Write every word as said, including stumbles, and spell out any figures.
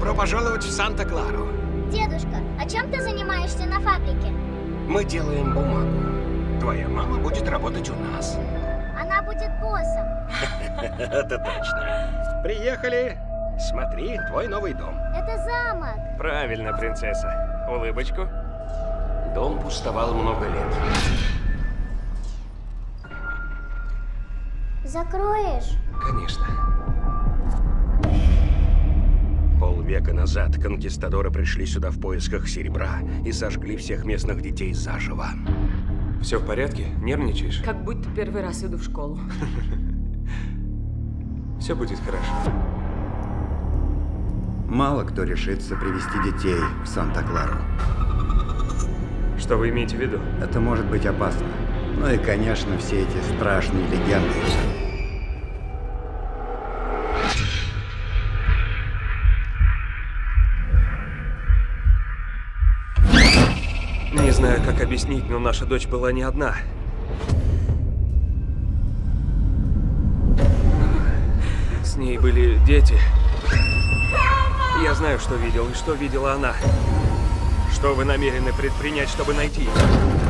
Добро пожаловать в Санта-Клару. Дедушка, а чем ты занимаешься на фабрике? Мы делаем бумагу. Твоя мама будет работать у нас. Она будет боссом. Это точно. Приехали. Смотри, твой новый дом. Это замок. Правильно, принцесса. Улыбочку. Дом пустовал много лет. Закроешь? Конечно. Полвека назад конкистадоры пришли сюда в поисках серебра и сожгли всех местных детей заживо. Все в порядке? Нервничаешь? Как будто первый раз иду в школу. Все будет хорошо. Мало кто решится привести детей в Санта-Клару. Что вы имеете в виду? Это может быть опасно. Ну и, конечно, все эти страшные легенды. Не знаю, как объяснить, но наша дочь была не одна. С ней были дети. Я знаю, что видел и что видела она. Что вы намерены предпринять, чтобы найти их?